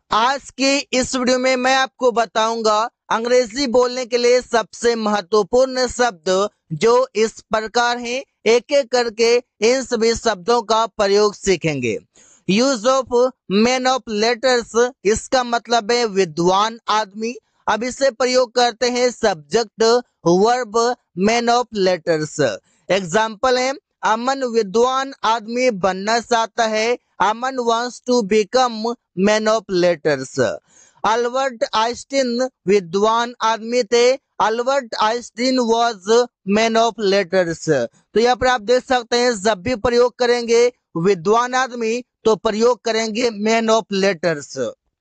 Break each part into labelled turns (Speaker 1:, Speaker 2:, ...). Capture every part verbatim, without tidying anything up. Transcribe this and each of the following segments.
Speaker 1: आज की इस वीडियो में मैं आपको बताऊंगा अंग्रेजी बोलने के लिए सबसे महत्वपूर्ण शब्द जो इस प्रकार हैं। एक एक करके इन सभी शब्दों का प्रयोग सीखेंगे। Use of man of letters, इसका मतलब है विद्वान आदमी। अब इसे प्रयोग करते हैं subject verb man of letters. Example है, अमन विद्वान आदमी बनना चाहता है। Aman wants to become man of letters. Albert Einstein विद्वान आदमी थे। Albert Einstein was man of letters. तो यहाँ पर आप देख सकते हैं जब भी प्रयोग करेंगे विद्वान आदमी तो प्रयोग करेंगे man of letters.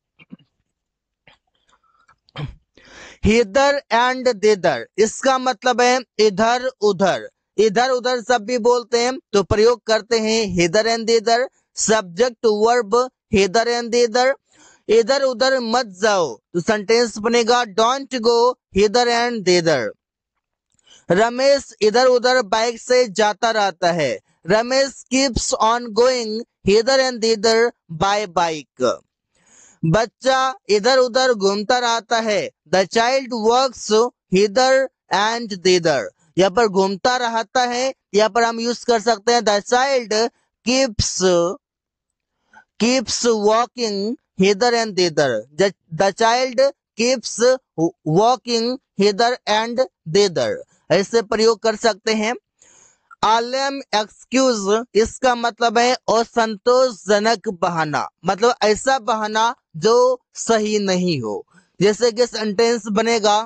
Speaker 1: Hither and thither, इसका मतलब है इधर उधर। इधर उधर जब भी बोलते हैं तो प्रयोग करते हैं hither and thither. Subject verb hither and thither. इधर उधर मत जाओ तो सेंटेंस बनेगा don't go hither and thither. Ramesh इधर उधर बाइक से जाता रहता है। Ramesh keeps on going hither and thither by bike. बच्चा इधर उधर घूमता रहता है। The child works hither and thither. यहाँ पर घूमता रहता है, यहाँ पर हम यूज कर सकते हैं the child keeps keeps walking hither and thither. The child keeps walking hither and thither, ऐसे प्रयोग कर सकते हैं। आलम एक्सक्यूज, इसका मतलब है असंतोषजनक बहाना, मतलब ऐसा बहाना जो सही नहीं हो। जैसे कि सेंटेंस बनेगा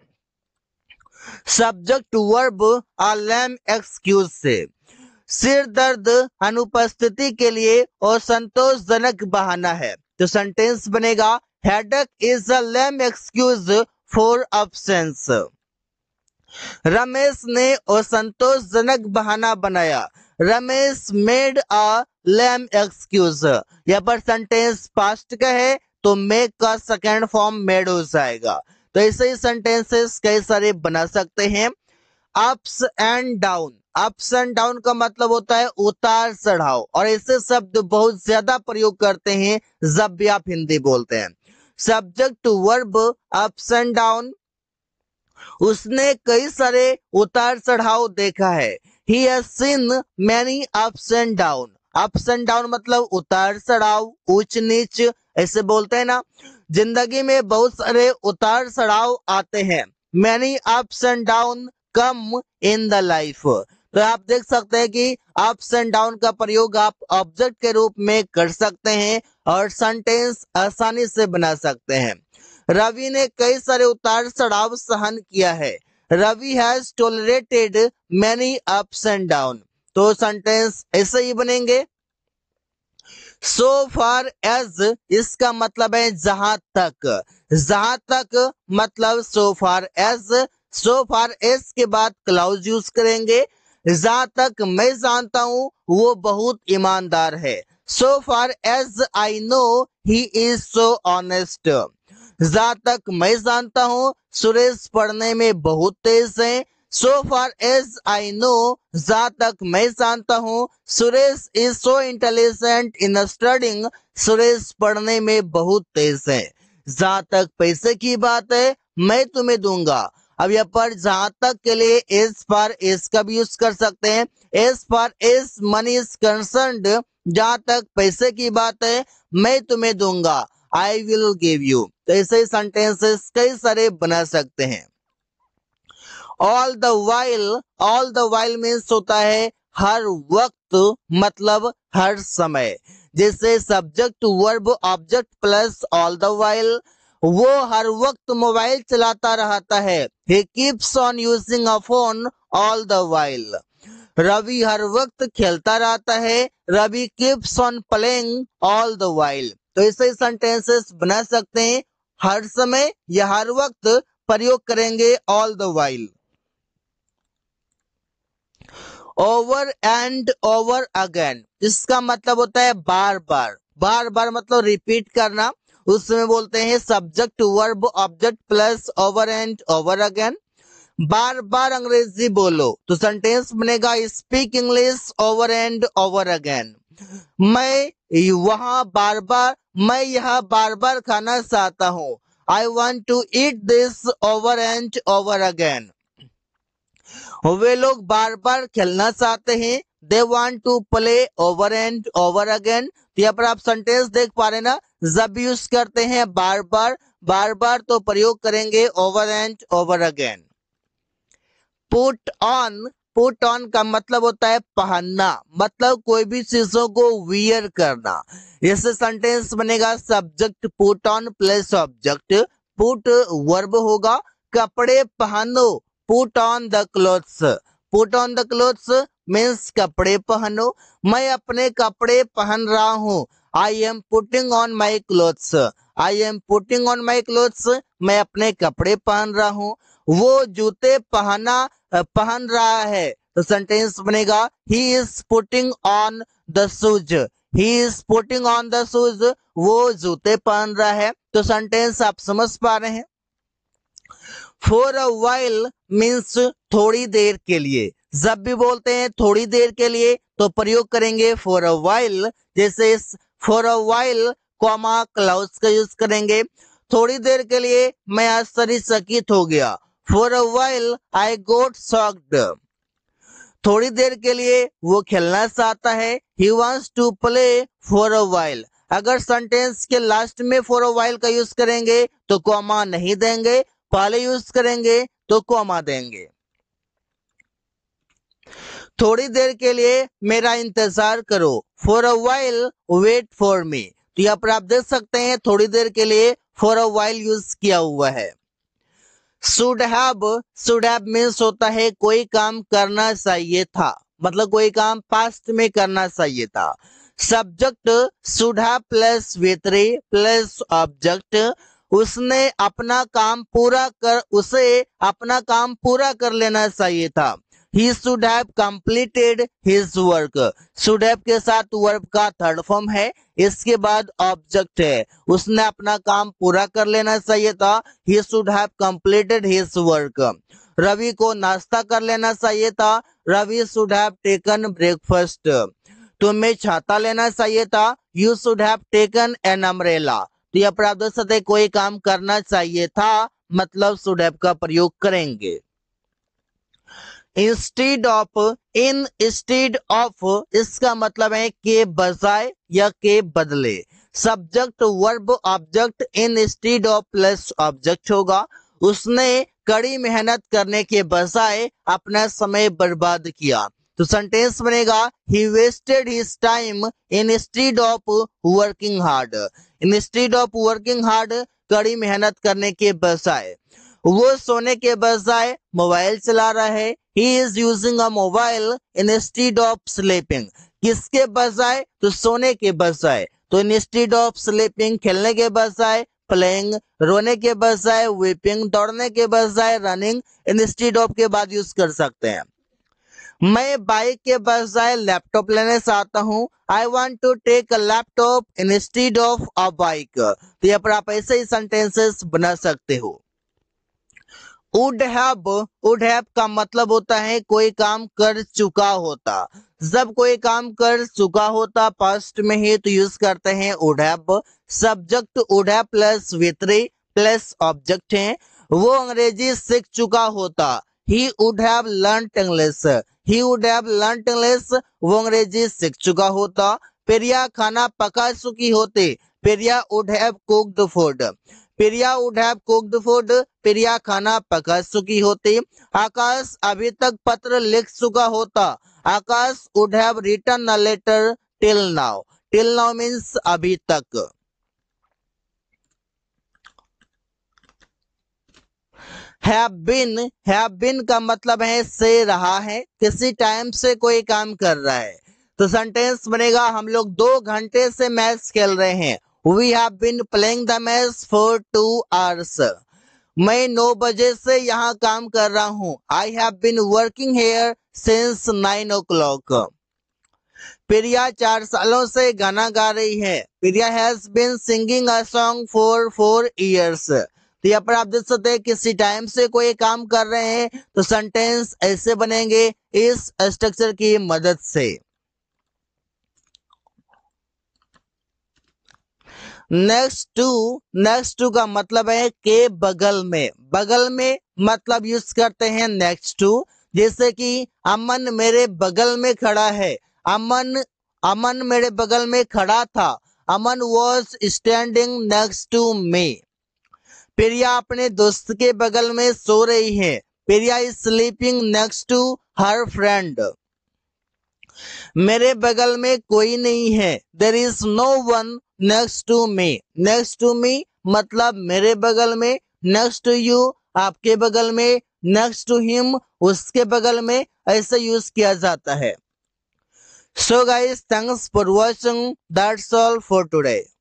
Speaker 1: सब्जेक्ट वर्ब आलम एक्सक्यूज से। सिर दर्द अनुपस्थिति के लिए असंतोषजनक बहाना है तो सेंटेंस बनेगा headache is a lame excuse for absence. Ramesh ने असंतोषजनक बहाना बनाया। Ramesh made a lame excuse. यहाँ पर सेंटेंस पास्ट का है तो मेक का सेकेंड फॉर्म मेड हो जाएगा। तो ऐसे ही सेंटेंसेस कई सारे बना सकते हैं। Ups and down, ups and down का मतलब होता है उतार चढ़ाव, और ऐसे शब्द बहुत ज्यादा प्रयोग करते हैं जब भी आप हिंदी बोलते हैं। Subject verb ups and down, उसने कई सारे उतार चढ़ाव देखा है। He has seen many ups and down. Ups and down मतलब उतार चढ़ाव, ऊंच नीच, ऐसे बोलते हैं ना। जिंदगी में बहुत सारे उतार चढ़ाव आते हैं। Many ups and down come in the life. तो आप देख सकते हैं कि अप्स एंड डाउन का प्रयोग आप ऑब्जेक्ट के रूप में कर सकते हैं और सेंटेंस आसानी से बना सकते हैं। रवि ने कई सारे उतार चढ़ाव सहन किया है। Ravi has tolerated many ups and down. तो सेंटेंस ऐसे ही बनेंगे। सो फार एज, इसका मतलब है जहां तक। जहां तक मतलब सो फार एज। सो फार एज के बाद क्लाउज यूज करेंगे। जहां तक मैं जानता हूं वो बहुत ईमानदार है। So far as I know he is so honest. जहां तक मैं जानता हूं सुरेश पढ़ने में बहुत तेज है। So far as I no, जहां तक मैं जानता हूं Suresh is so intelligent in studying. Suresh पढ़ने में बहुत तेज है। जहां तक पैसे की बात है मैं तुम्हें दूंगा। अब यहाँ पर जहां तक के लिए एज फार एज का भी यूज कर सकते हैं। As far as money is concerned, जहां तक पैसे की बात है मैं तुम्हें दूंगा। I will give you. तो ऐसे ही सेंटेंसेस कई सारे बना सकते हैं। All the while, all the while means होता है हर वक्त, मतलब हर समय। जैसे subject verb object plus all the while, वो हर वक्त मोबाइल चलाता रहता है। He keeps on using a phone all the while. Ravi हर वक्त खेलता रहता है। Ravi keeps on playing all the while. तो ऐसे सेंटेंसेस बना सकते हैं हर समय या हर वक्त प्रयोग करेंगे all the while. Over and over again, इसका मतलब होता है बार बार। बार बार मतलब रिपीट करना। उसमें बोलते हैं subject verb object plus over and over again. बार बार अंग्रेजी बोलो तो सेंटेंस बनेगा speak English over and over again. मैं वहाँ बार बार मैं यह बार बार खाना चाहता हूँ। I want to eat this over and over again. वे लोग बार बार खेलना चाहते हैं। They want to play over and over again. तो यहाँ पर आप सेंटेंस देख पा रहे हैं ना, जब यूज करते हैं बार बार बार बार तो प्रयोग करेंगे over and over again. Put on, put on का मतलब होता है पहनना, मतलब कोई भी चीजों को वियर करना। इससे सेंटेंस बनेगा subject put on plus object. Put verb होगा, कपड़े पहनो, put on the clothes. Put on the clothes means कपड़े पहनो। मैं अपने कपड़े पहन रहा हूँ। I am putting on my clothes. I am putting on my clothes, मैं अपने कपड़े पहन रहा हूँ। वो जूते पहना पहन रहा है, तो सेंटेंस बनेगा he is putting on the shoes. He is putting on the shoes, वो जूते पहन रहा है। तो सेंटेंस आप समझ पा रहे हैं। फॉर अ वाइल मीन्स थोड़ी देर के लिए। जब भी बोलते हैं थोड़ी देर के लिए तो प्रयोग करेंगे फॉर अ वाइल। जैसे for a while comma clouds का यूज करेंगे। थोड़ी देर के लिए मैं आश्चर्यचकित हो गया। For a while I got shocked. थोड़ी देर के लिए वो खेलना चाहता है। He wants to play for a while. अगर सेंटेंस के लास्ट में फॉर अ वाइल का यूज करेंगे तो कॉमा नहीं देंगे, पहले यूज करेंगे तो कॉमा देंगे। थोड़ी देर के लिए मेरा इंतजार करो। For a while wait for me. तो यहाँ पर आप देख सकते हैं थोड़ी देर के लिए फॉर अ वाइल यूज किया हुआ है। Should have, should have means होता है कोई काम करना चाहिए था, मतलब कोई काम पास्ट में करना चाहिए था। Subject should have plus V three plus object. उसने अपना काम पूरा कर उसे अपना काम पूरा कर लेना चाहिए था। He should have completed his work. Should have के साथ वर्ब का थर्ड फॉर्म है, इसके बाद ऑब्जेक्ट है। उसने अपना काम पूरा कर लेना चाहिए था। He should have completed his work. Ravi को नाश्ता कर लेना चाहिए था। Ravi should have taken breakfast. तुम्हें छाता लेना चाहिए था। You should have taken an umbrella. तो यहाँ पर आप देख सकते हैं कोई काम करना चाहिए था, मतलब should have का प्रयोग करेंगे। Instead of, instead of इसका मतलब है के बजाय या के बदले। Subject verb object instead of plus object होगा। उसने कड़ी मेहनत करने के बजाय अपना समय बर्बाद किया। तो सेंटेंस बनेगा he wasted his time instead of working hard. Instead of working hard कड़ी मेहनत करने के बजाय। वो सोने के बजाय मोबाइल चला रहा है। He is using a mobile instead of sleeping. किसके बजाय, तो सोने के बजाय। तो इंस्टीड ऑफ स्लीपिंग खेलने के बजाय, प्लेइंग रोने के बजाय, वीपिंग दौड़ने के बजाय, रनिंग इंस्टीड ऑफ के बाद यूज कर सकते हैं। मैं बाइक के बजाय लैपटॉप लेने चाहता हूँ। I want to take a laptop instead of a bike. तो यहाँ पर आप ऐसे ही सेंटेंसेस बना सकते हो। वुड हैव, वुड हैव का मतलब होता है कोई काम कर चुका होता। जब कोई काम कर चुका होता पास्ट में ही तो यूज करते हैं would have. Subject would have plus V three plus object है। वो अंग्रेजी सीख चुका होता। He would have learned English. He would have learned English, वो अंग्रेजी सीख चुका होता। प्रिया खाना पका चुकी होती। Priya would have cooked food. Priya would have cooked food, Priya खाना पका चुकी होती। आकाश अभी तक पत्र लिख चुका होता। Akash would have written a letter till now. Till now means अभी तक। हैव बीन, हैव बीन का मतलब है से रहा है, किसी टाइम से कोई काम कर रहा है। तो सेंटेंस बनेगा हम लोग दो घंटे से मैच खेल रहे हैं। We have been playing the match for two hours. मैं नौ बजे से यहाँ काम कर रहा हूँ। I have been working here since nine o'clock. Priya चार सालों से गाना गा रही है। Priya has been singing a song for four years. तो यहाँ पर आप देख सकते हैं किसी टाइम से कोई काम कर रहे हैं तो सेंटेंस ऐसे बनेंगे इस स्ट्रक्चर की मदद से। नेक्स्ट टू, नेक्स्ट टू का मतलब है के बगल में। बगल में मतलब यूज करते हैं नेक्स्ट टू। जैसे कि अमन मेरे बगल में खड़ा है। अमन अमन मेरे बगल में खड़ा था। Aman was standing next to me. Priya अपने दोस्त के बगल में सो रही है। Priya is sleeping next to her friend. मेरे बगल में कोई नहीं है। There is no one next to me. Next to me मतलब मेरे बगल में, नेक्स्ट टू यू आपके बगल में, नेक्स्ट टू हिम उसके बगल में, ऐसे यूज किया जाता है। So guys, thanks for watching, that's all for today.